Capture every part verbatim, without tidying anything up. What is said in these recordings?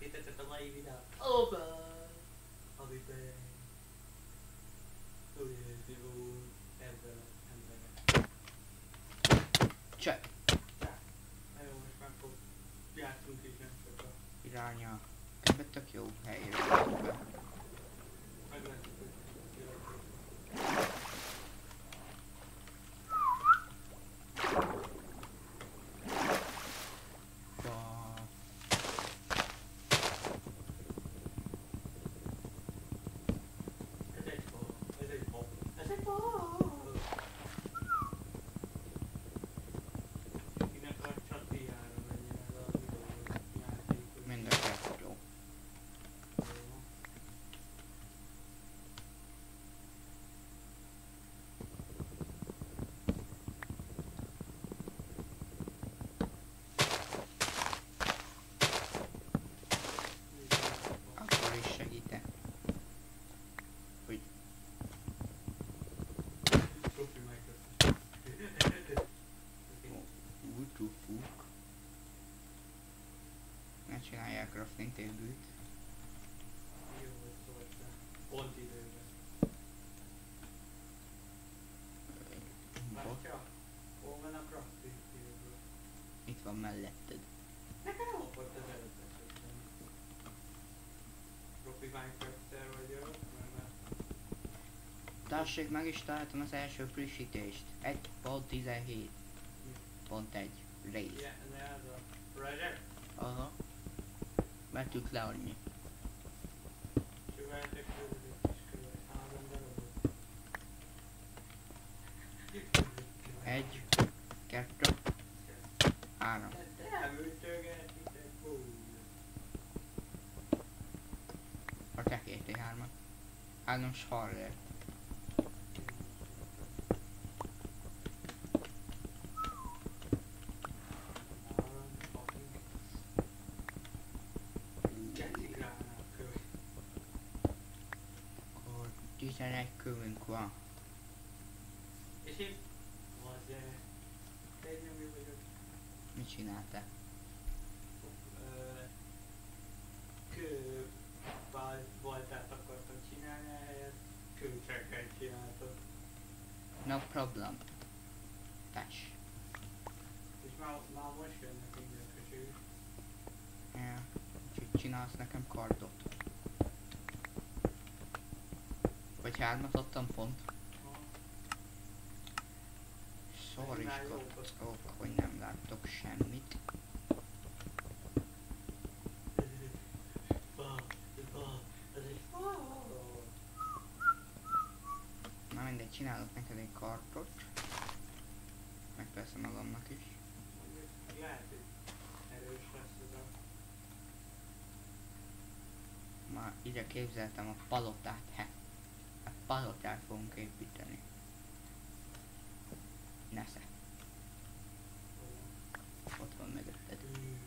ki tetszett a mai videó. Opa! Happy birthday. Újjéti úr. Ezzel az emberek. Cseh. Na jó, most már akkor játszunk is nem sokat. Iránya. Ebben tök jó helyre vagyok be. Meglátjuk, hogy jövök. Ez egy fa. Ez egy fa. Ez egy fa. Kinek a csatijára legyen ez a videó játék. Mind a kettő. Akkor is segítek. Hogy Profi Minecraft. úgy tudjuk. Ne csinálják crafting table-t. Jó, hogy szóltál. Pont időben. Látja? Hol van a crafting table? Itt van melletted. Nekem nem akart az előzetesben. Profi Minecrafter vagyok, mert már... Tessék, meg is találtam az első frissítést. egy pont tizenhét pont egy rész. Ilyen, ez a project. Aha. Vettük le annyi. Csöveltek közül egy kis követ. Három darabot. Egy, kettő, három. Nem ütögetitek, hú. A te két hármat. Három s harler. Akkor tizenegy kövünk van. És én? Az eh, egy nyomjú vagyok. Mit csináltál? Ö, Kő bal- baltát akartam csinálni ehhez, kőcsekkent csináltam. No problem. Tess. És már, már most jönnek minden köső. Ja. Úgyhogy csinálsz nekem kardot. Vagy hármat adtam pont. Sorry, hogy nem láttok semmit. Na mindegy, csinálok neked egy kardot. Meg persze magamnak is. Lehet, hogy erős lesz ez a... Már ide képzeltem a palotát, he. A palotát fogunk építeni. Nesze. Ott van mögötted.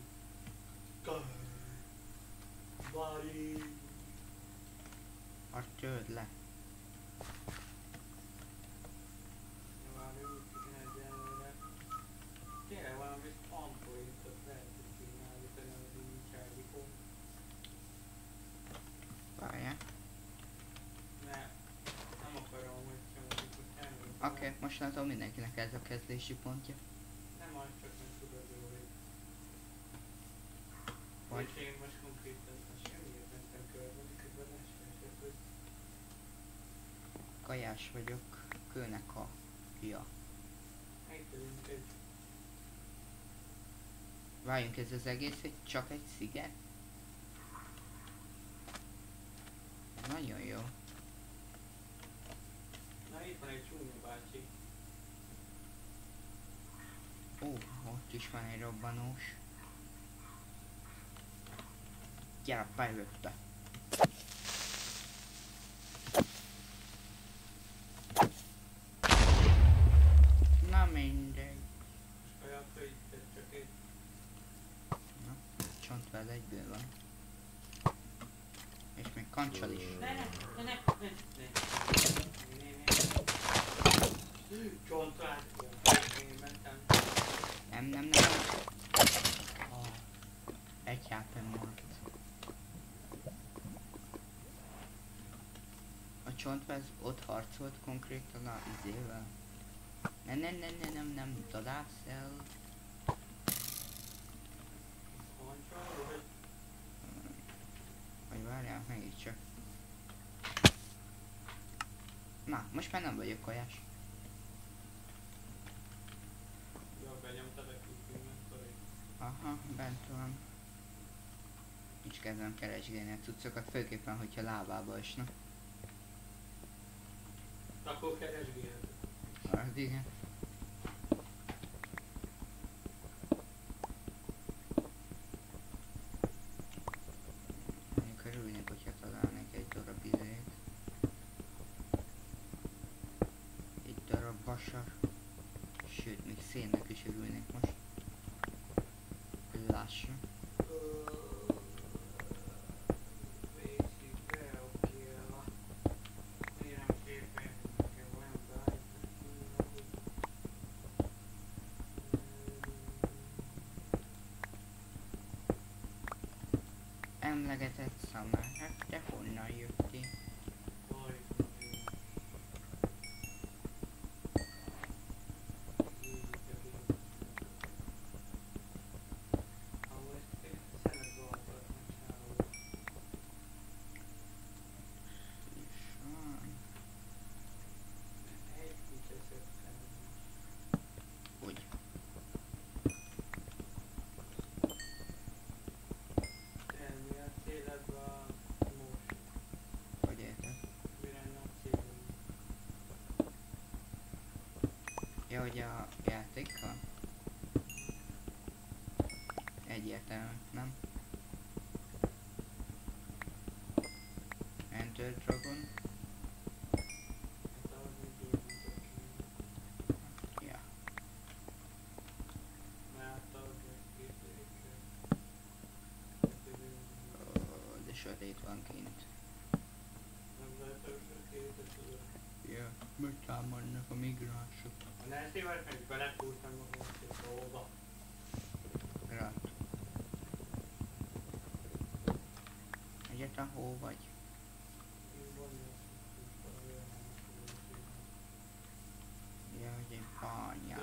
Bari. Azt törd le. Valami úgy kéne egyelőre. Tényleg valami spawn pointot lehet, hogy kéne állítani, hogy nincs állítom. Várjál. Ne, nem akarom, hogy mondjuk, hogy elmondom. Oké, okay, mostantól mindenkinek ez a kezdési pontja. Nem az, csak nem tudod jó, hogy... Vagy? És én most konkrétan a semmiért mentem körbe, miközben esett, hogy... Kajás vagyok, kőnek a fia. Megtudunk egy... Várjunk, ez az egész egy csak egy sziget? Nagyon jó. Na itt van egy csúnya bácsi. Ó, ott is van egy robbanós. Gyere, bejövötte. Na mindegy. Olyan főített csak egy... Na, csontváz egyből van. És még kancsal is. Ne, ne, ne, ne, ne, ne, ne, ne. Csontváz. Én mentem. Nem, nem, nem. Oh, egy há pé maradt. csontváz ott harcolt konkrétan a izével. Nem, nem, nem, nem, nem, nem, dadász el. Hancsal, vagy? Vagy várjál, megint csak. Na, most már nem vagyok kajás. Ja, benyomtad a kis inventory. Aha, bent van. Nincs kezdem keresgélni a cuccokat, főképpen, hogyha lábába esnek. Akkor keresgéled. Hát igen. Mondjuk örülnék, hogyha találnék egy darab izét. Egy darab vasar. Sőt, még szénnek is örülnék most. Lássa. Emlegetett szamár, hát te honnan jöttél? Úgy. Hogy érted? Ja, hogy a játékkal? Egyértelmű, nem? Enter Dragon. Ja. Ó, de sötét van kint. Ja, megtámadnak a migránsok. A Nancy-vel meg belefúrtam magam a dolgba. Rat. Egyáltalán hol vagy? Ja, hogy egy bányá.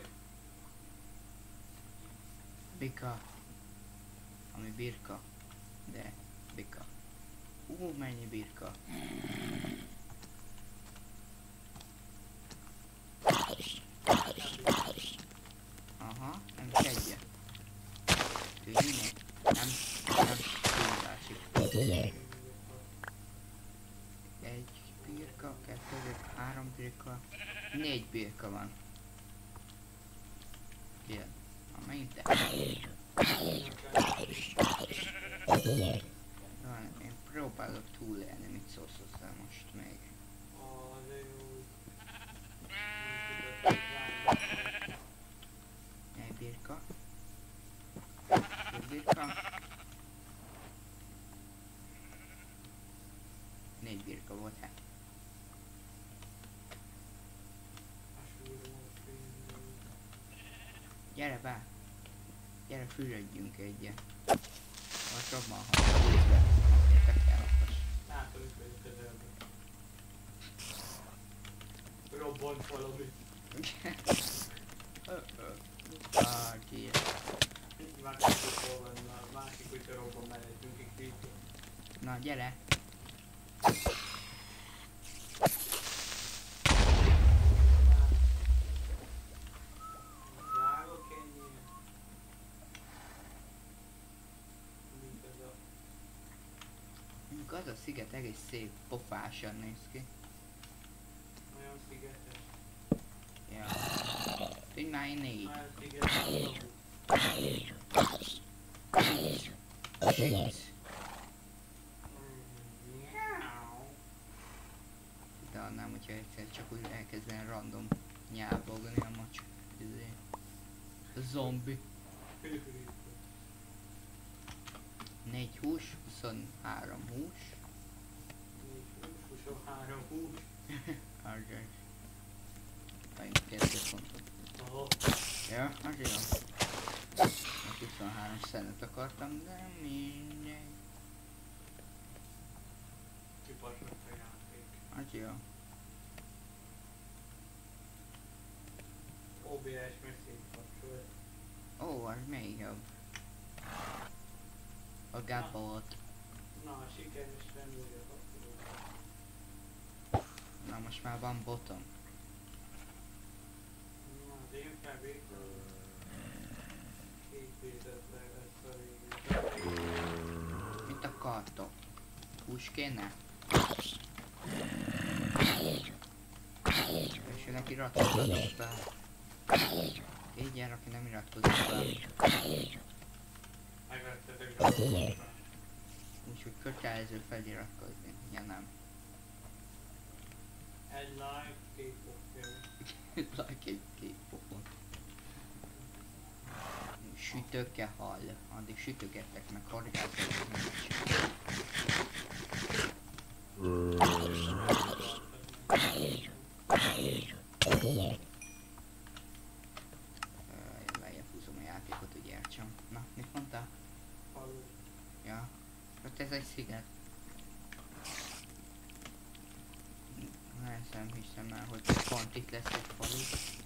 Bika. Ami birka. De, bika. Ú, mennyi birka. Aha, nem segje. Tűnjön. Nem, nem, tűnjön. Egy birka, kettő, három birka, négy birka van. Ilyen. Ha mennyit te? Van, én próbálok túlélni, mit szólsz hozzá most még. Egy birka. Egy birka. Négy birka volt, hát. Gyere be! Gyere, fürödjünk egyet. Most robban hangol, újra. Értek el akkor. Látom, hogy vagy közelben. Robbant valamit. Party. Már tudjuk hol van, a másik kutya robban mellettünk egy kicsit. Na, gyere! Drága kenyér. Mint ez a... Mondjuk az a sziget egész szép, pofásan néz ki. Olyan szigetes. Ja. Tudj már én négy. Olyan szigetes. Six. De annám, hogyha egyszer csak úgy elkezden random nyábolgani a macska. Izé. A zombi. négy hús, huszonhárom hús. huszonhárom hús. Argyás. Megint kettő pontot. Aha. Ja, az jó. Most huszonhárom szenet akartam, de mindegy. Kipasott a játék. Az jó. o bé es meg szétkapcsolt. Ó, az még jobb. A gábolt. Na, sikeresen újra kapcsolódott. Na most már van botom. Na, az én felvétel épített le ezt a végét. Mit akartok? Hús kéne? És ő neki iratkozott be. Így jár, aki nem iratkozott be. Megvettetek a Úgyhogy kötelező feliratkozni. Ja nem. egy like, két popfilm. Like egy két pofon. Sütőkkel hall. Addig sütögettek meg horgászoltak meg. Lejjebb húzom a játékot, hogy értsem. Na, mit mondtál? Falu. Ja. Hát ez egy sziget. Nem hiszem el, hogy pont itt lesz egy falu.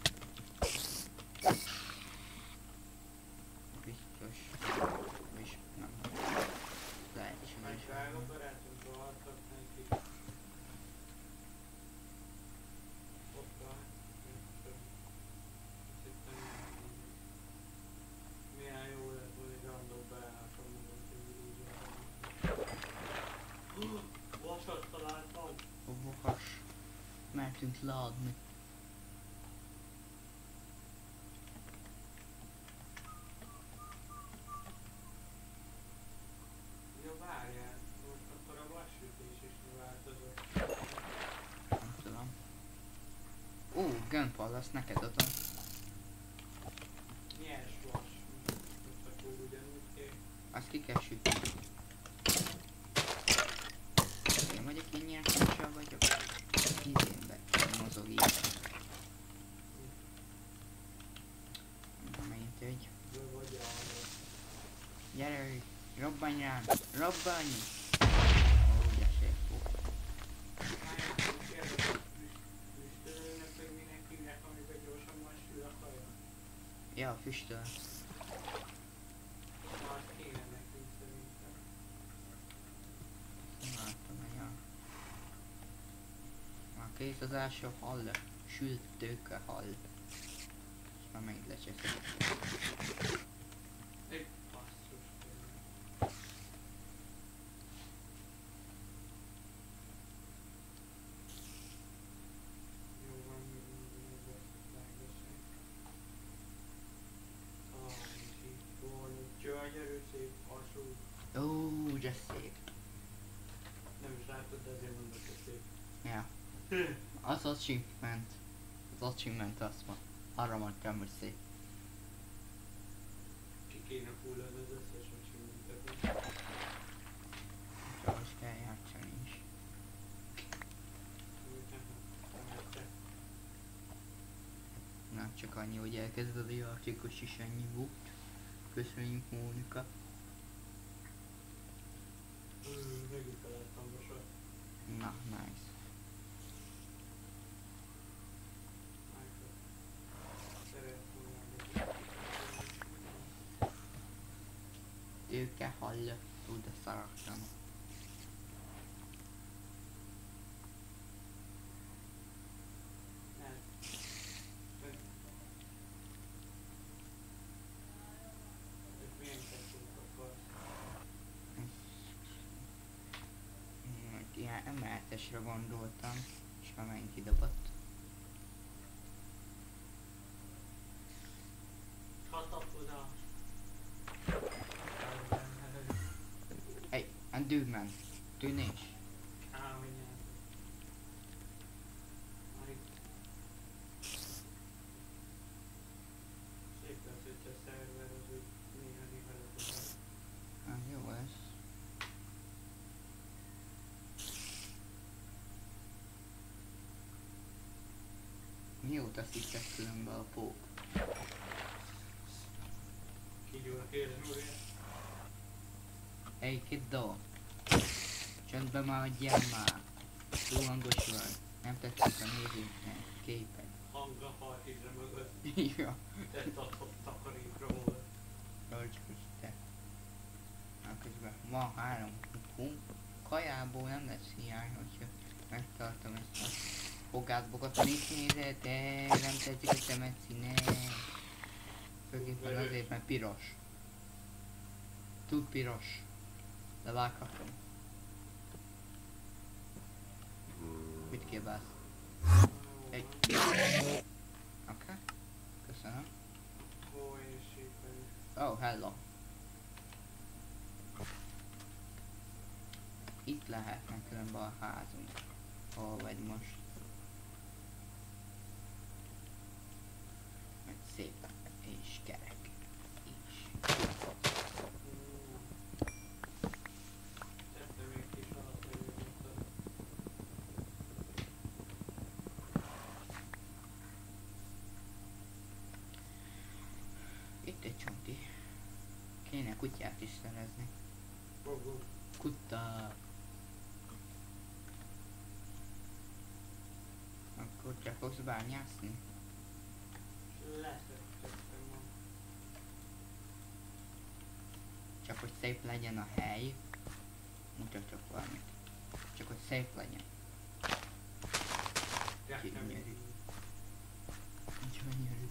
Biztos. És nem. Lehetséges. Meg drága barátunk rohadtak neki. Hoppá. Milyen jó lett, hogy egy random beálltam magam tényleg. Vasat találtam. Ó, vas. Mertünk leadni. Ja, várjál. Most akkor a vassütés is változott. Nem tudom. Ó, Gunpal, azt neked adom. Nyers vas. Most akkor ugyanúgy kér. Azt ki kell sütni. Én vagyok én nyertessel vagyok. Izénbe mozog így. Megint egy. Bő vagy arra. Gyere, robbanj rám! Robbanj! Ó, de szép volt. Füstölőnek, hogy mindenkinek, amiben gyorsan van sül a kaja. Ja, füstöl. Na, azt kéne nekünk szerintem. Látom, ja. Már kész az első hall. Sült tőke hall. És már megint lecseszek. Egy basszus tényleg. Jó van, még mindig vágosság. Ah, és így van, gyönyörű szép alsó. Ó, de szép. Nem is látod, de azért mondok, hogy szép. Ja. Az achievement. Az achievement azt van. Arra mondtam, hogy szép. Ki kéne fulladni az összes achievementet. Csak most kell játszani is. Na, csak annyi, hogy elkezded a játékos is ennyi volt. Köszönjük, Mónika. Megint találtam vasat. Na, nice. Tőke hall. Ú, de szaragtam. Ilyen emeletesre gondoltam, és már megint kidobott. Csatlakozás. Hey, and dude man, tűnés. Á, mindjárt. Aj. Szép lesz, hogyha a szerver az úgy néha-néha lefogadja. Hát jó lesz. Mióta szittek különbe a pók? Kigyúl a kézmúrja. Hey kiddo! Csöndbe maradjál már! Túl hangos vagy. Nem tetszik a nézőknek. Képek. Hang a partizra mögött. Ja. Te tatott takarékra volt. Rajcskus te. Na közben van három hú. Kajából nem lesz hiány, hogyha megtartom ezt a fogátbokat. Mit nézed? De nem tetszik a szemed színe. Főképpen azért, mert piros. Túl piros. De vághatom. Mit kívánsz? Egy. Oké. Okay. Köszönöm. Ó, és sétálni. Oh, hello. Itt lehetne különben a házunk. Hol vagy most? Meg szép és kerek is. Tettem még kis alapjövőt. Itt egy csonti. Kéne kutyát is szerezni. Fogok. Kutta. Akkor csak fogsz bányászni? Leszektettem ma. Csak hogy szép legyen a hely. Mutatok valamit. Csak hogy szép legyen. Gyönyörű. Gyönyörű.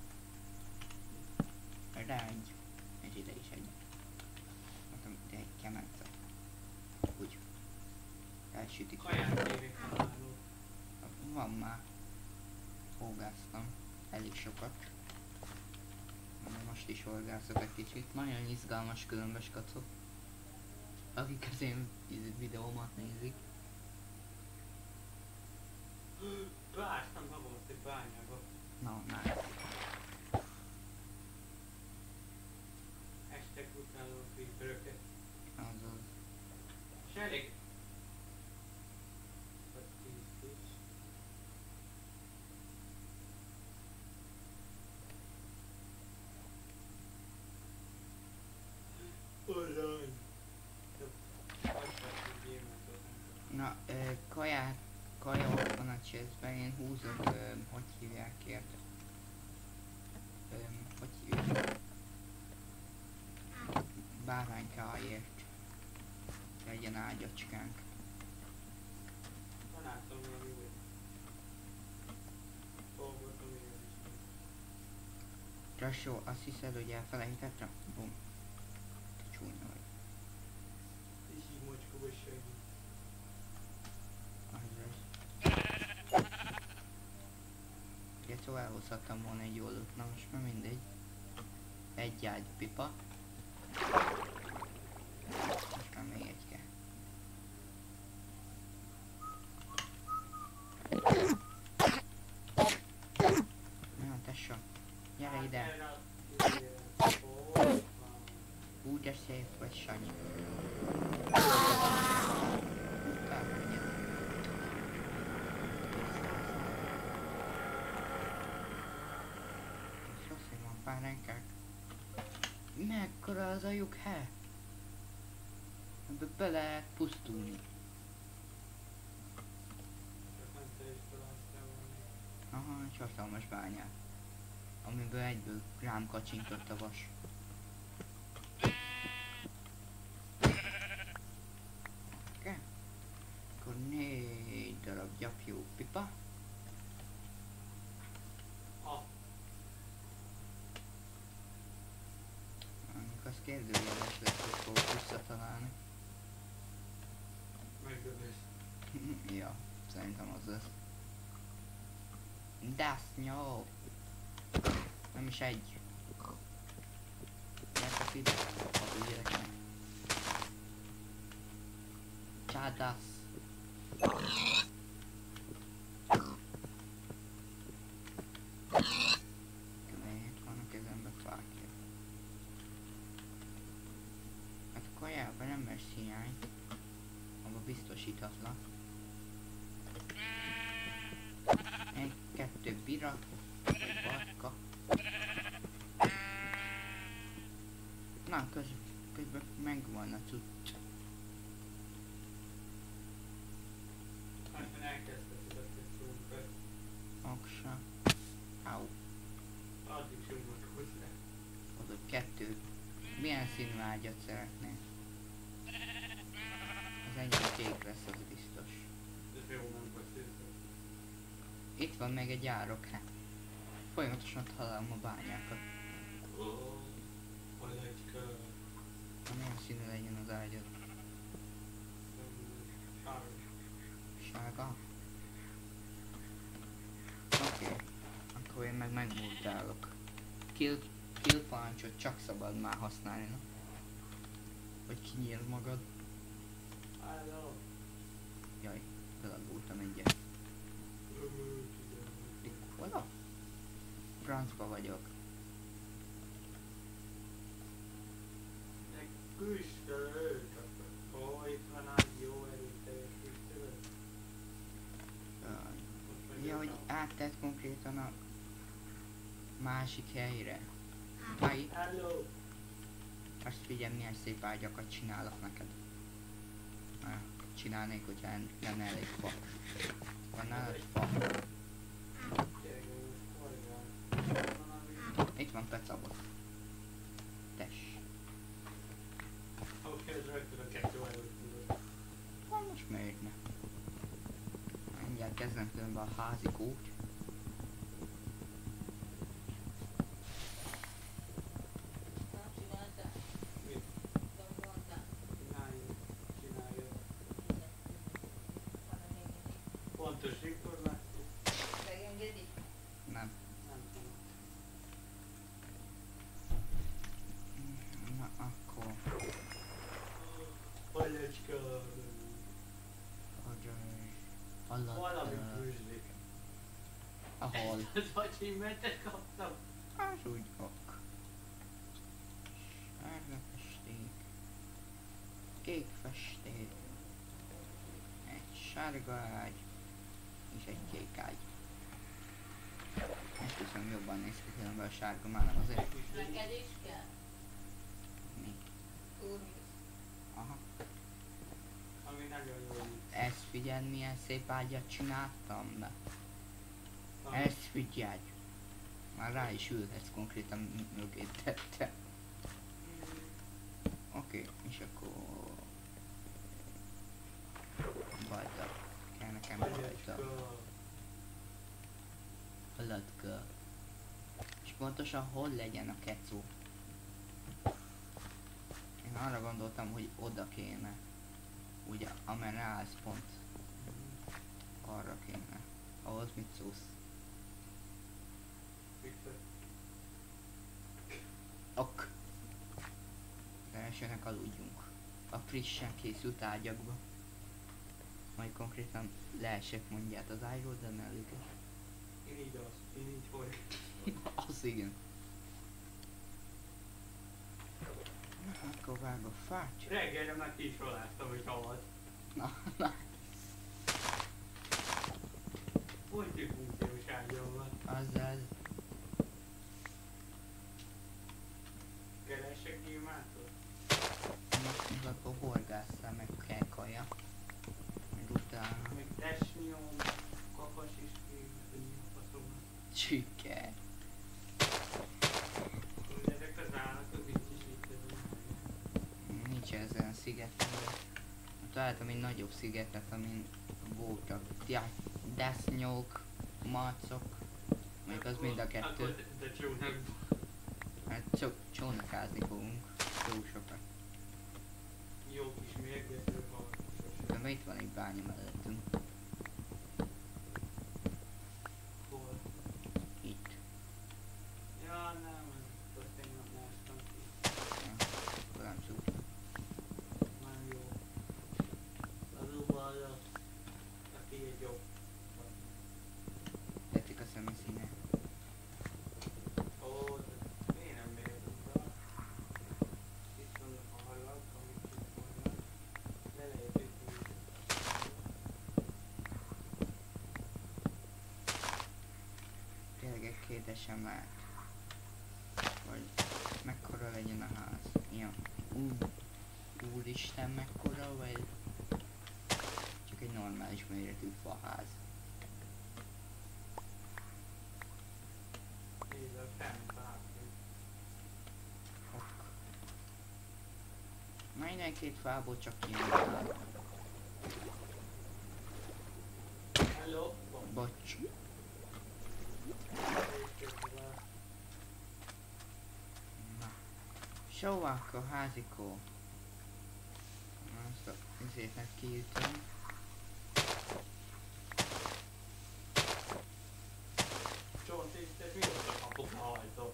Rágy. És ide is egy. Mondtam, de egy kemence. Úgy. Elsütik. Kaját kérek találni. Van már. Horgásztam. Elég sokat. De most is horgászok egy kicsit. Nagyon izgalmas különbös kacok. Akik az én videómat nézik. Beástam magamat egy bányába. Na, már. Estek utálom a creeperöket. Azaz. És elég... Vagy tíz is. Arany! Na, ö, kaját, kaja ott van a chestben, én húzok, ö, hogy hívják érte? Ö, hogy hívják? Báránykáért. Legyen ágyacskánk. Találtam valami új dolgot, amiről is. Tesó, azt hiszed, hogy elfelejtettem? Bum. Te csúnya vagy. És így mocska vagy segít. Azaz. Ugye szóval elhozhattam volna egy jól út, na most már mindegy. Egy ágy pipa. Most már még egy kell. Na, tesó. Gyere ide. Úgy de szép vagy, Sanyi. Páránkák. Mekkora az a lyuk, he? Ebbe be lehet pusztulni. Csak nem te is találtál valami. Aha, egy hatalmas bányát. Amiből egyből rám kacsintott a vas. Oké. Akkor négy darab gyapjú pipa. Ah, Amikor az kérdőjeles lesz, hogy fogok visszatalálni. megdöbös. Ja, szerintem az lesz. Das nyó. Nem is egy. Gyertek ide, a gyereknek. Csádasz. Miért van a kezembe fákja? Hát a kajában nem lesz hiány. Abba biztosítatlan. Egy, kettő bira, vagy barka. Na, közben, közben megvan a cucc. addig summat hozzá. Adott kettő. Milyen színű ágyat szeretnél? Az enyém kék lesz, az biztos. Ez jó, nem beszélsz. Itt van még egy árok, hát. Folyamatosan találom a bányákat. Ó, Alecska. Na, milyen színű legyen az ágyat? Sárga. Sárga? Oké. Okay. Akkor én meg megmutálok. Kill, kill parancsot csak szabad már használni, na? Vagy kinyír magad? Hello. Jaj, belagultam egyet. Ö, tudom. Hol a francba vagyok? Egy küstölő. Ó, itt van egy jó erőteljes küstölő. Jaj. Ja, hogy áttett konkrétan a másik helyre. Hi. Hello. Azt figyelj, milyen szép ágyakat csinálok neked. Na, csinálnék, hogyha en- lenne elég fa. Van nálad fa? Itt van pecabot. Tess. Oké, ez rögtön a kettő előtt tudod. Ha most miért ne? Mindjárt kezdem különben a házi kót. Mit? Csináljuk, csináljuk. Pontos információ? Nem. Nem tudom. Na akkor... Alecska. Agyaj... Hallod? Valami ö, bűzlik. Ahol? Az achievement-et kaptam. Az úgy ok. Sárga festék. Kék festék. Egy sárga ágy. És egy kék ágy. Ezt viszont jobban néz ki, különben a sárga már nem azért. Neked is kell? Mi? Úrvíz. Aha. Ami nagyon jó. Ezt figyeld, milyen szép ágyat csináltam be. Ami- Ezt figyelj. Már rá is ülhetsz, konkrétan m- mögé tette. Oké, okay, és akkor... Bajda. Kell nekem bajda. Alecska. Haladka. És pontosan hol legyen a kecó? Én arra gondoltam, hogy oda kéne. Ugye, amerre állsz pont. Arra kéne. Ahhoz mit szólsz? Victor. Ok. De elsőnek aludjunk. A frissen készült ágyakba. Majd konkrétan leesek mondját az ágyról, de ne előket. Én így az, én így hogy. Az igen. Na, akkor vág a fát. Reggelre már ki is roláztam, hogy halad. Na, na. Multifunkciós ágyam van. Azaz. Keresek gyémántot? Most még akkor horgásszál meg kell kaja. Meg utána Még tesnyom, kakas is kéne, faszom. csüke. Hogy ezek az állatok nincs is itt ezen. Nincs ezen a szigeten, de találtam egy nagyobb szigetet, amin voltak dia- desznyók, macok, még az mind a kettő. Akkor de csónak. Hát csak csónakázni fogunk, jó sokat. Jó kis mérgező harcos. De itt van egy bánya mellettünk, Hol? itt. Ja, nem, ez azt én nem mástam ki. Ja, akkor nem szúrtam. Nem jó. Azóban az, aki egy jobb. Tetszik a szemeszíne. Ó, de én nem mértem rá. Itt vannak a halak, amik itt vannak. Le lehet ütni. Tényleg egy két esemet. Vagy mekkora legyen a ház. Ilyen, ú, úristen mekkora, vagy csak egy normális méretű faház. Nézd a fenn. Mindenkit fából csak ilyen. Hello? Bocs. Na. Szóval akkor házikó. Azt a izétnek kiütöm. John, te, te mióta kapok a hajtó?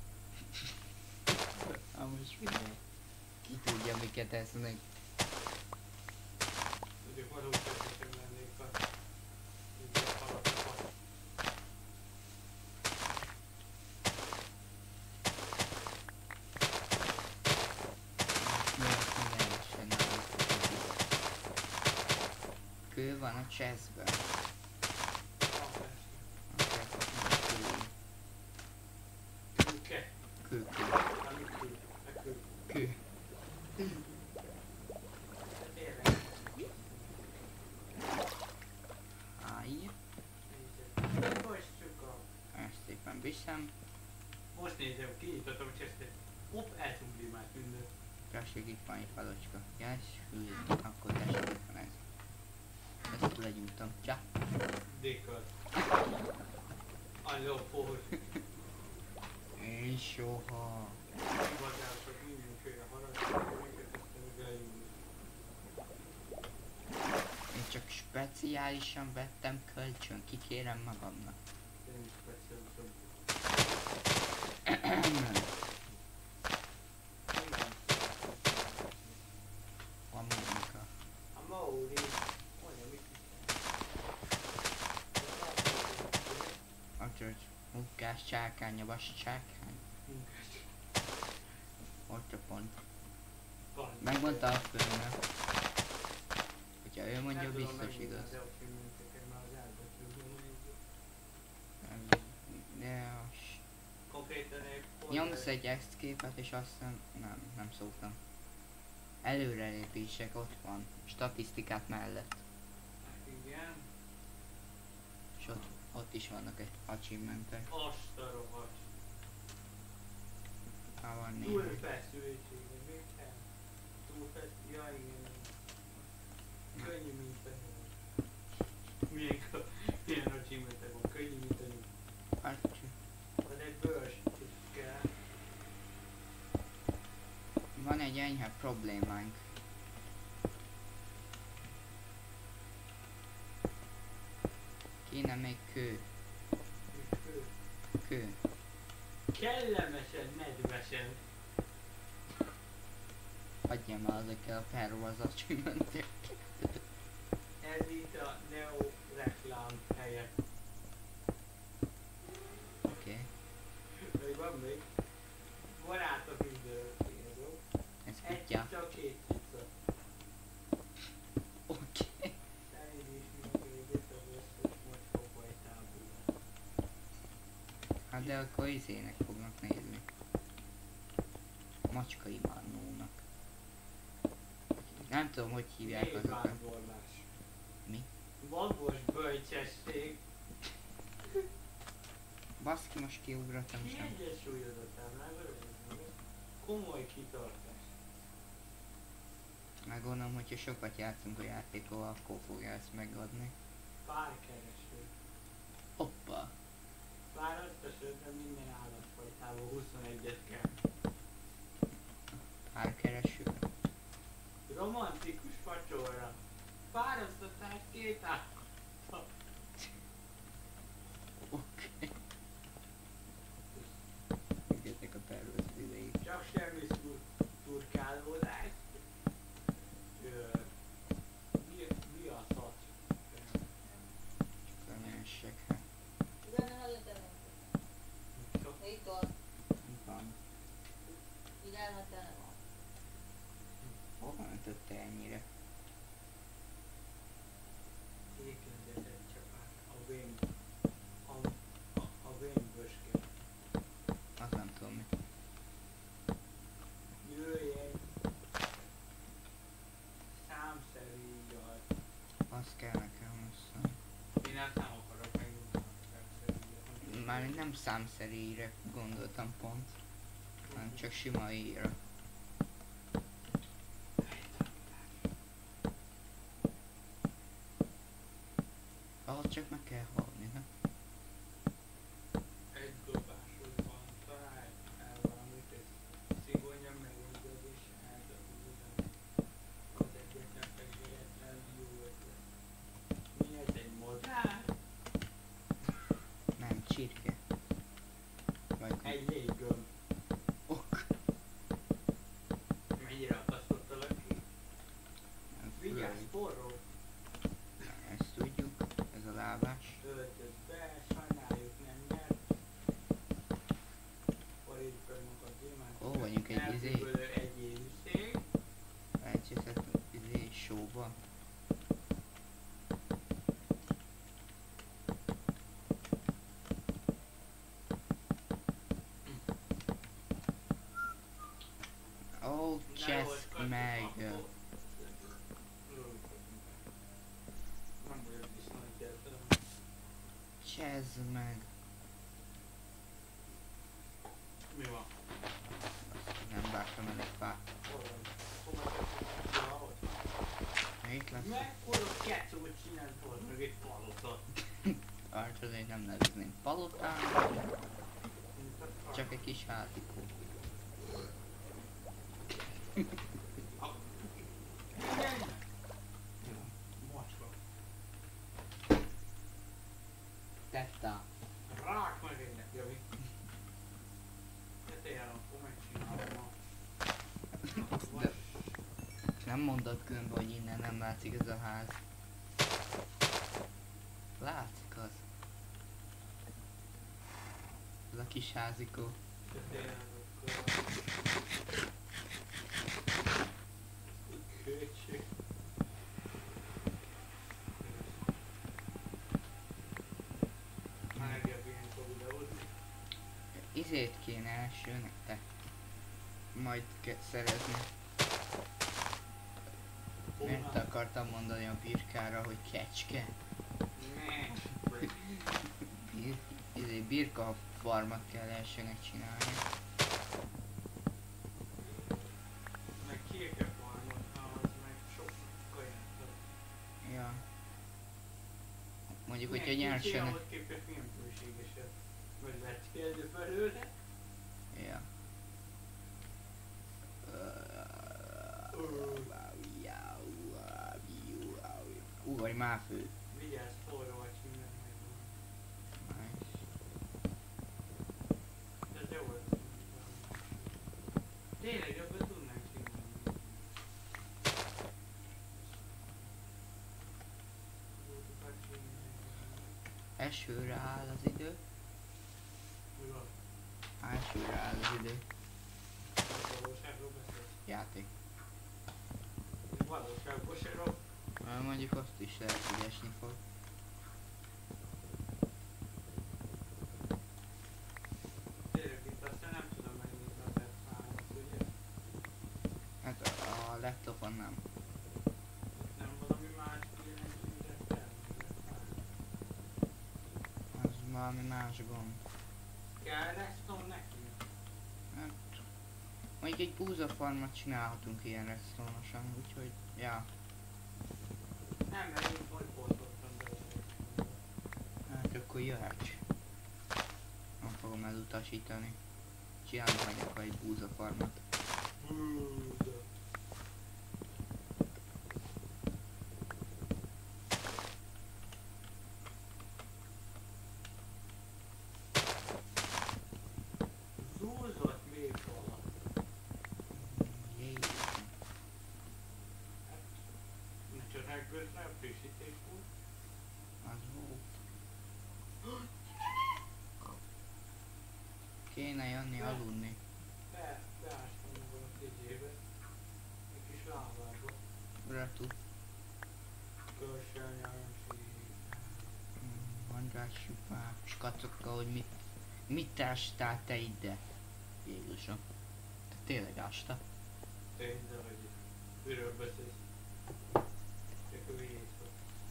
Na most figyelj. Ki tudja miket esznek. Tudjuk, valahogy tetszésem lennék a... Így a halatokat. Miért minden esen náluk. Kő van a chestben. Ah, persze. Kőke. Kő, kő, Ami kő. A kő. kő. De tényleg. Állj. Nézzük. Most csak a... Ezt szépen viszem. Most nézem, kinyitottam a chestet. Hopp, elszumblimált minden. Tessék, itt van egy falocska. Yes, hű, akkor tessék, itt van ez. Ezt legyújtom. Csá. Dékkal. Alló, for. Én soha. Hivadások mindenféle haragok, amiket aztán beljönni. Én csak speciálisan vettem kölcsön, kikérem magamnak. Nem is speciálisan. Van munka. A Mauri. Mondja, mit Úgyhogy munkás csákány, a vas csákány. munkás. Ott a pont. Van. Megmondta a főnök. Hogyha ő mondja, Nem tudom biztos megmondani igaz. az elfilmünket, mert az elbetűzőn nézzük. De az... Konkrétan egy Nyomsz egy ezt képet és aztán... Nem, nem szóltam. Előrelépések ott van. Statisztikát mellett. Hát igen. És ott, ott is vannak egy achievementek. Azt a rohadt. Há van néhány. Túlfeszültség, még kell. Túlfesz... Ja, igen. Könnyű, mint a nyúl. Milyen, k- milyen achievementek van? Könnyű, mint a nyúl. Hát, Van egy bőrs, is kell. van egy enyhe problémánk. Kéne még kő. Mit fő? Kő. Kellemesen, nedvesen. Adjam már ezekkel a pervaz achievementek. Ez itt a Neo reklám helye. Oké. Okay. Még van még? Barátok időszínzó. Ez Egy kutya. cica, két cica. Oké. Elég is mindenki összes most fogvajtából. Hát de akkor izének fognak nézni. Macska imádnónak. Nem tudom, hogy hívják azokat. Nyilvánvalás. Mi? Magos bölcsesség. Baszki, most kiugrottam sem. Kiegyensúlyozottál, már örülök. Komoly kitartás. Meg gondolom, hogyha sokat játszunk a játékról, akkor fogja ezt megadni. Párkereső. Hoppa! Választasodra minden állatfajtából huszonegyet kell. Párkereső. Romantikus facsorra. Pároztatás két állatot. Oké. Figyeljetek a tervező idejét. Csak semmi szur turkálódás. Ö, Mi, mi a szat? Csak reménysek, hát. Utána előttem. Itt van. Van. Irányba tele van. Hova öntötte ennyire? Ékezgetett csapák. A vén. A, a, a vén böske. Azt nem tudom mi. Jöjjön. Számszerűjjal. Az kell nekem össze. Én ezt nem akarok megmutatni számszerűjjal. Már nem számszerűre gondoltam pont, hanem csak sima íra. csak meg kell halni, na. Egy dobásod van, találj el valamit, egy szigonya megindod és eldobod. Az egyetlen egyetlen jó ötlet. Mi ez, egy modár? Nem, csirke. Vagy Egy léggömb. ok. Mennyire akasztottalak ki? Vigyázz, forró! Ezt tudjuk, ez a lábás. Töltöd be, sajnáljuk nem nyert. Forrítsd fel magad gyémánt. Ó, vagyunk egy izé. Elbűvölő egy élőszék. Elcseszett izé showba. Ó, csesz meg. Nem vagyok viszont értelem. Csesz meg. Mi van? Nem vágtam el egy fát. Hol van? Hova tetszett? Valahogy? Itt lesz. Mekkora kecót csinált volna meg egy palota? Arra azért nem nevezném palotának, Mint a fal. csak egy kis házikó. Menjen! Macska. Tetta. Rák meg ennek, Javi. Tetején akkor megcsinálom a... De nem mondod különben, hogy innen nem látszik ez a ház. Látszik az. Ez a kis házikó. Tetején akkor... Költség. Megjebb ilyenkor videózni. Izét kéne első nektek. Majd ke- szerezni. Mert akartam mondani a birkára, hogy kecske. Ne. Bir, izé, birka farmat kell elsőnek csinálni. Meg kéke farmot, az meg sok kaját. Ja. Mondjuk, Ne, hogyha kicsi nyersenek. ahhoz képest milyen bőségesebb. Vagy lecskélni belőle. Ja. Ugorj már fő. Vigyázz, forró vagy minden megvan. De ez jó volt. Tényleg, ebből tudnánk csinálni. Esőre áll az idő. Mi van? Esőre áll az idő. Valóságról beszélsz? Játék. Valóságból se rossz. Na, mondjuk azt is lehet, hogy esni fog. Tényleg itt aztán nem tudom megnézni az F hármat, ugye? Hát a, a laptopon nem. Nem valami más billentyűre kell, meg F három. Az valami más gond. Kell redstone neki? Hát, mondjuk egy búzafarmat csinálhatunk ilyen redstone-osan, úgyhogy, ja. Nem, mert én hogy boltottam bele. Hát akkor jöhetsz. Nem fogom elutasítani. Csinálunk meg akkor egy búzafarmat. Búza. Zúzott még vala. Jézusom. Hát, ne csak reggel frissítés volt. Az volt. Kéne jönni aludni. Be, beástam magam a tegyébe. Egy kis lávába. Ratu. Körsel nyáron sík. András Supás kacokka, hogy mit, mit ástál te ide? Jézusom. Te tényleg ásta? Tényleg, de hogy miről beszélsz? Csak ő így van.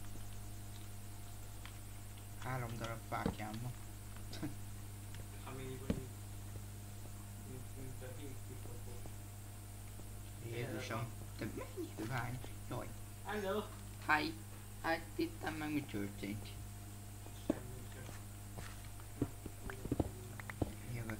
Három darab fákjám van. Ami így van, így, mint, mint a híg kipapos. Jézusom. Te mennyi vány? Jaj. Hello! Hi. Hát itt meg mi történt?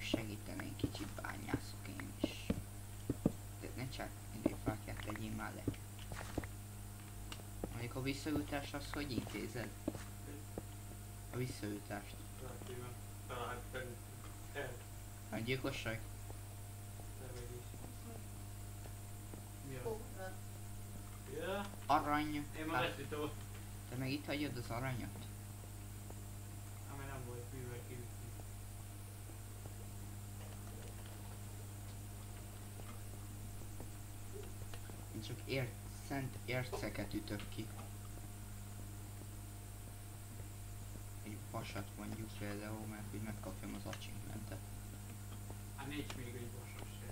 segítenék kicsit bányászok én is. De ne csak idő fákját legyél már le. Mondjuk a visszajutást azt hogy intézed? A visszajutást. Relatíven talált felül. El. A gyilkosság? Levelés. Mi az? Kóra. Ja, Arany. én már ezt hittem, Te meg itt hagyod az aranyat? ami nem volt mivel kiütni. Én csak ért, szent érceket ütök ki. Egy vasat mondjuk például, mert hogy megkapjam az achievementet. Hát nincs még egy vasas se.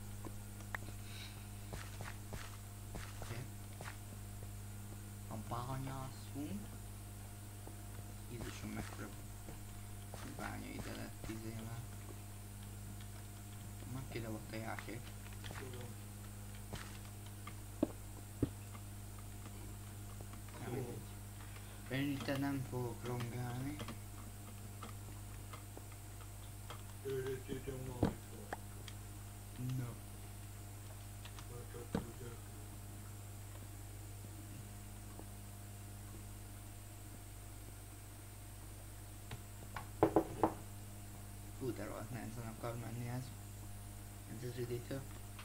A bányászunk. Jézusom, mekkora bánya ide lett izével. Majd kidobott a játék. Tudom. Nem mindegy. Én itt nem fogok rongálni. Őrötőtöm majd volt. No. Vagy csak tudok. Hú, de rohadt nehezen akar menni ez. Ez az üdítő.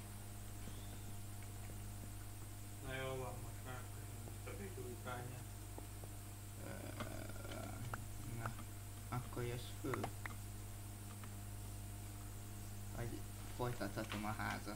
Na jó van, most már vissza egy új bányát. Ö, Na, akkor jössz föl. Vagy folytathatom a házat.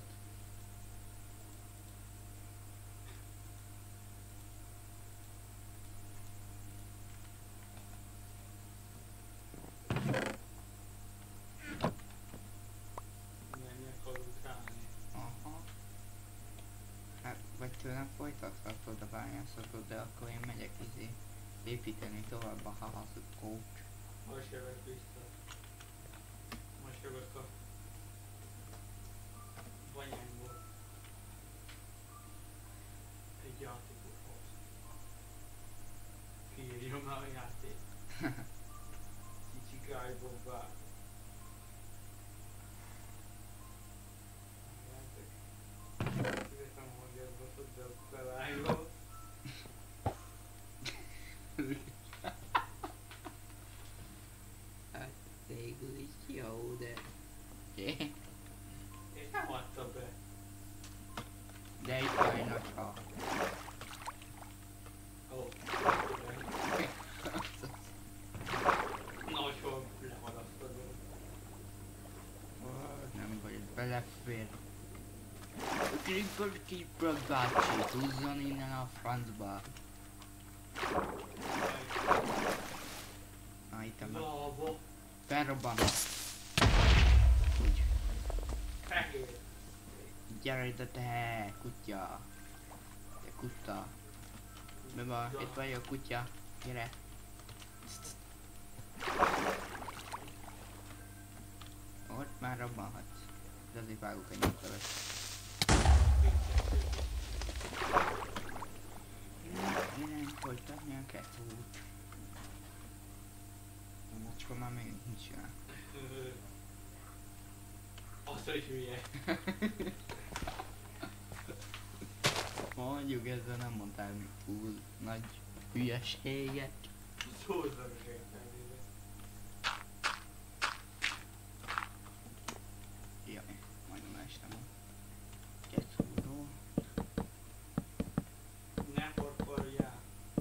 Menjek aludálni. Aha. Hát, vagy tőlem folytathatod a bányászatot, de akkor én megyek izé építeni tovább a házat. Most jövök vissza. Most jövök a banyámból. Egy játékoshoz. Kiírjam már a játék. Kicsi gájbombá. Szívesen hangjázatot, de felálljon. Hát végül is jó, de... Okay. És nem adta be. De itt van egy nagy hal. Ó, nagyon lemarasztadó. Nem vagy, belefér. Creeper, Creeper bácsi, húzzon innen a francba. Na itt a Lava. felrobban. Úgy. Fehér. Gyere ide te, kutya. Te kutya. Mi van? Itt vagyok, kutya. Gyere. Ott már robbanhatsz. De azért vágok egy nyugtalat. Innen folytatni a kettőt. A macska már még nincs rá. Az, hogy hülye. Mondjuk ezzel nem mondtál még túl nagy hülyeséget. Szózom is értelmére. Jaj, majdnem estem a kettőről. Ne forforjál.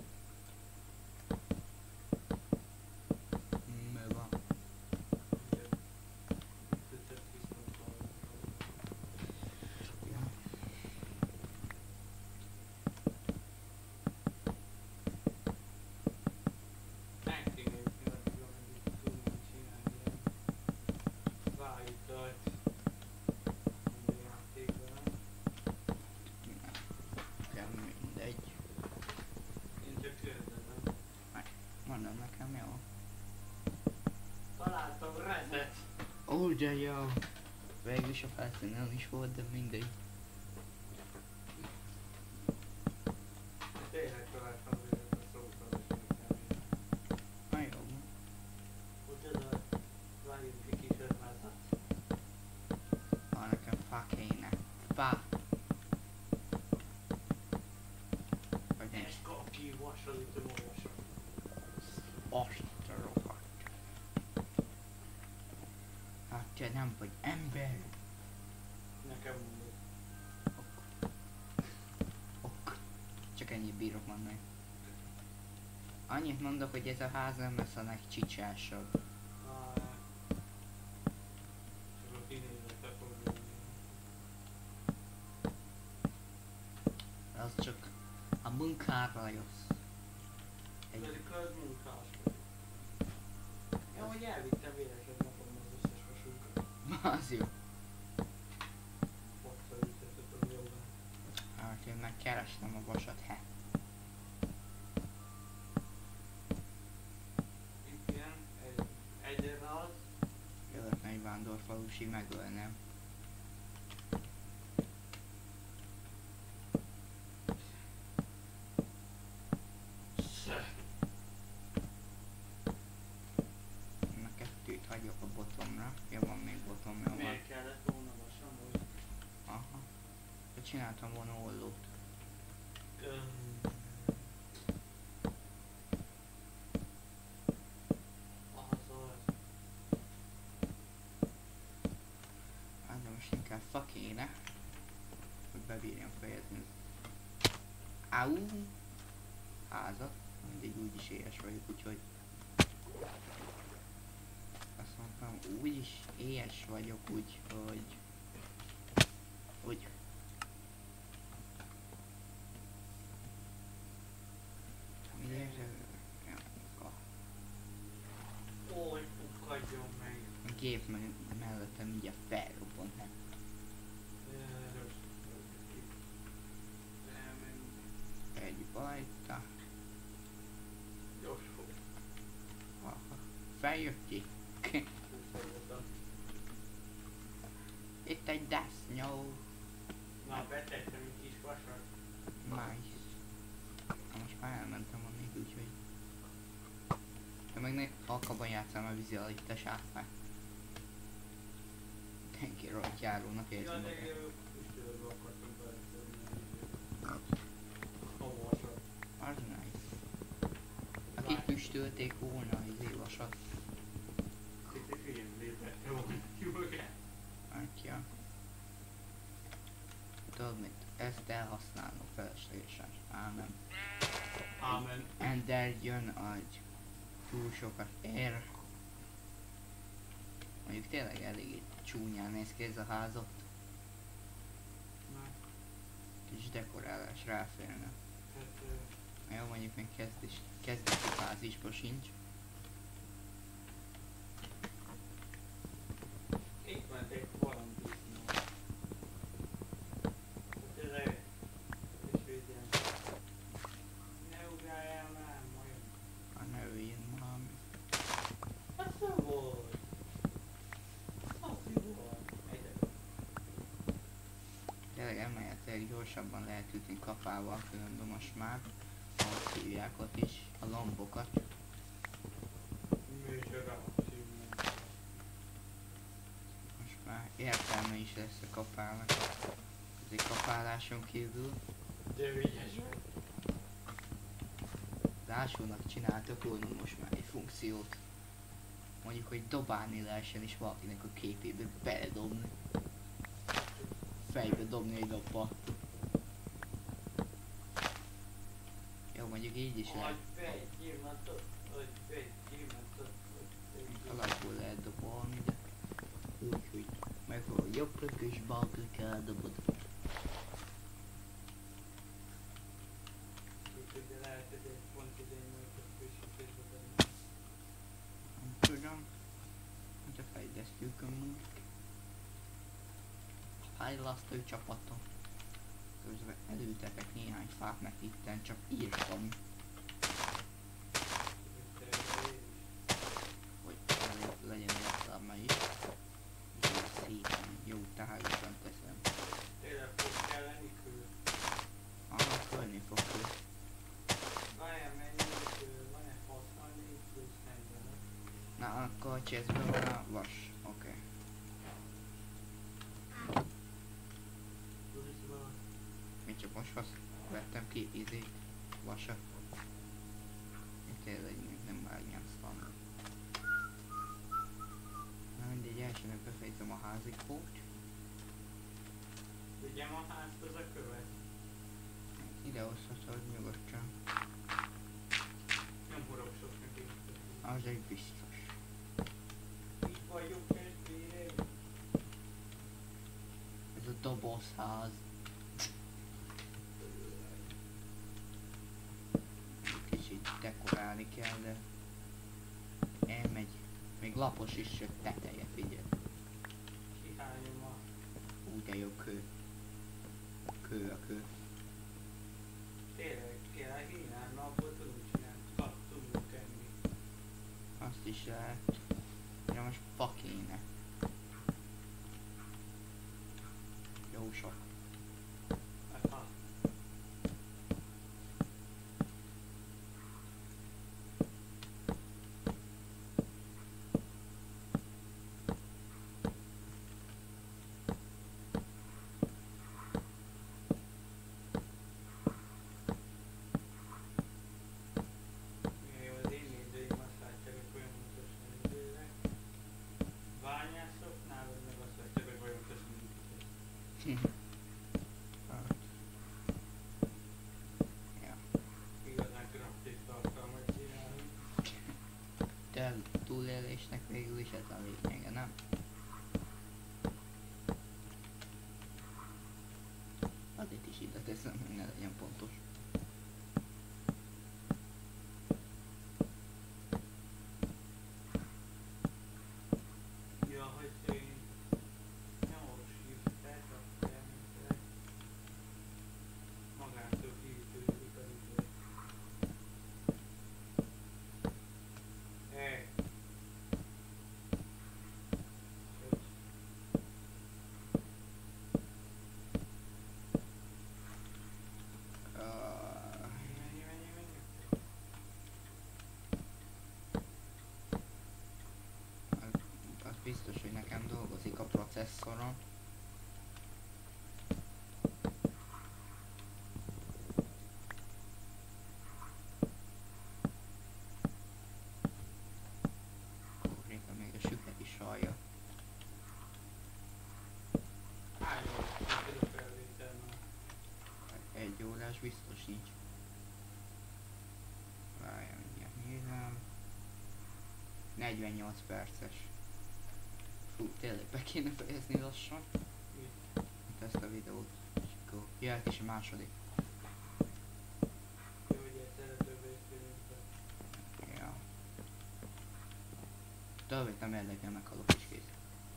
Mi van? Tetszett viszont hallani. Ja. Megkérdezni, addig, ameddig tudunk csinálni ilyen vájutat. Minden játékban. Nekem mindegy. Én csak kérdezem. Mondom nekem jó. Találtam rezet. Ó, de jó. Végül is a felszínen is volt, de mindegy. Tényleg találtam rezet a szóval, és nekem. Na jó. Ott ez a váljunk egy kis örmázat. Hoppá! Vagy nincs. Ezt kap ki, vasalitom olvasom. Azt a rohadt. Hát te nem vagy ember. Nekem mondod. Ok. Ok. Csak ennyit bírok mondani. Annyit mondok, hogy ez a ház nem lesz a legcsicsásabb. Ah, csak a kinézete fog jönni. Az csak a munkára jössz. Egy... Pedig az munkás vagyok. Ja, hogy elvittem véletlen napon az összes vasúkat. Az jó. Ott felültetett az jobban. Hát én meg kerestem a vasat, he. Itt ilyen, egy, egyre az. Jöhetne egy vándorfalusi, megölnem. Na kettőt hagyok a botomra. Ja, van még botom, jó van. Miért kellett volna lassan, hogy... Aha. De csináltam volna ollót. Öm... Az az. Hát de most inkább fa kéne, hogy bebírjam fejezni. Áú! Házat. Mindig úgyis éhes vagyok, úgyhogy... Azt mondtam, úgyis éhes vagyok, úgyhogy... Úgy. Miért? Ja, a Ó, pukkadjon meg. a gép meg mellettem mindjárt felrobbant, nem? Egy bajta. Gyors fog. Aha. Feljött ki. Pukkadjon. Itt egy dasznyó. Na, betettem egy kis vasat. Nice. Na most már elmentem onnig, úgyhogy... De meg ne halkabban játszom a vízi alatt a sáfát. Senki rohadt járónak érzi Ja, de magát. füstölőbe akartam beletenni a vasat. Az nice. Akik füstölték volna az izé vasat. Itt egy film lépette volna ki magát. Hát ja. Tudod mit? Ezt elhasználom feleslegesen. Á nem. Ámen. Ender jön agy. Túl sokat ér. Mondjuk tényleg elég csúnyán néz ki ez a házat. Na, Kis dekorálás ráférne. hát... Jó, mondjuk még kezdés, kezdeti fázisban sincs. Itt ment egy kalandisznó. Hát ez egy... És védjen. Ne ugráljál már, majd. Ha ne öljön valami. Az jó volt. Az jó volt. Egyet. Tényleg emelhetőleg gyorsabban lehet ütni kapával, különben most már. Ahogy hívják ott is, a lombokat. Műsora szívben. Most már értelme is lesz a kapálnak. Azért kapáláson kívül. De ügyes vagy. Lásónak csináltak volna most már egy funkciót. Mondjuk, hogy dobálni lehessen és valakinek a képébe beledobni. Fejbe dobni egy dobbal. Jó, mondjuk így is lehet. Adj be egy gyémántot, adj be egy gyémántot, adj be egy gyémántot. Alapból lehet dobolni, de úgy, hogy meg a jobbra és balra kell dobod. Úgyhogy de lehet, hogy egy pont idején mögött frissítésbe tenni. Nem tudom. Hát a fejlesztők amúgy. Fejlesztő csapatom. Közben elültetek néhány fát, mert itten csak írtam, hogy elég legyen értelme is. És így szépen, jó tájosan teszem. Tényleg fog kelleni kő. Aha, fölni fog ő. Várjál, mennyi kő? Van-e hatvannégy plusz negyven? Na akkor a chestben van a vas. Oké. Okay. Építettem két izét, vasat. Én tényleg nem vágjám szannak. Na mindegy, elsőnek befejezem a házikót. Vigyem a házhoz a követ. Ide hozhatod nyugodtan. Nem hurok sok neki. Az egy biztos. Így vagyok testvérem. Ez a dobozház. Kicsit dekorálni kell, de elmegy. Még lapos is, csak teteje, figyelj. Kihányom a... Úgy de jó kő. Kő a kő. Tényleg, kell hínálni, abból tudunk csinálni. Kap, tudunk enni. Azt is lehet. De most fa kéne. Jó sok. Hát ha. Milyen jó az én nézőim, azt látják, hogy folyamatosan nézőnek. Bányászok nálad meg azt látják, hogy folyamatosan nézőnek. Hát. Ja. Igazán kraftis tartalmat csinálunk. De a túlélésnek végül is ez a lényege, nem? Azért is ide teszem, hogy ne legyen pontos. Ja, hogy én nyomos shiftet, akkor elméletileg magától kiütődik az idő. Hey! Hogy? Uh, Menj, menj, menj! az biztos, hogy nekem dolgozik a processzoron. Kurva, még a süket is hallja. Hány órás ez a felvétel már? Egy órás biztos nincs. Várjál, mindjárt nézem. negyvennyolc perces. Fú, tényleg be kéne fejezni lassan. Itt. Itt ezt a videót. És akkor jöhet is a második. Jó, hogy egyszerre több részt Ja. Többet nem érdekel, meghalok is kész.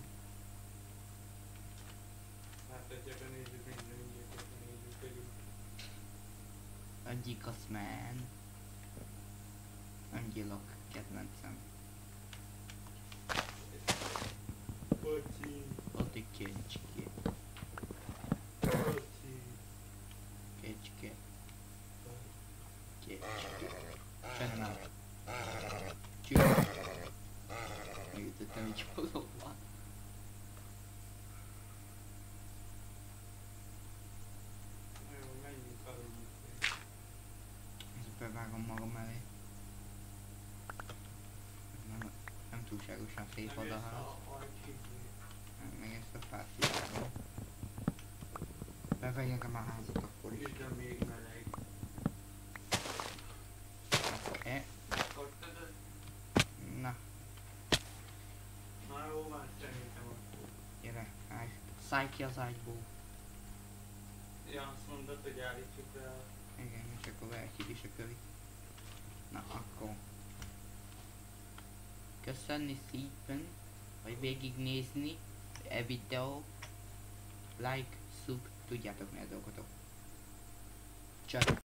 Láthatják, a nézzük minden ügyeket, a nézzük, hogy Egyik az man. Angyilok, kedvencem. Bocsi, Ott egy kécske. bocsi. Kécske. Kécske. Sajnálom el. Csüss. Megütöttem így valóban. Jó, menjünk aludni. Ezt bevágom magam elé. Nem, nem túlságosan szép Nem az a jössz ház. a ajcsizé. Meg ezt a fát kivágom. Befejezem a házat akkor is. Üsd, még meleg. Oké. Kaptad az? Na, Na jó, már szerintem akkor. gyere, állj. Szállj ki az ágyból. Ja, azt mondod, hogy állítsuk rá. Igen, és akkor vehetjük is a kövi. Na, akkor. Köszönni szépen, hogy végignézni e videó. Like, sub, tudjátok mi a dolgotok. Csak.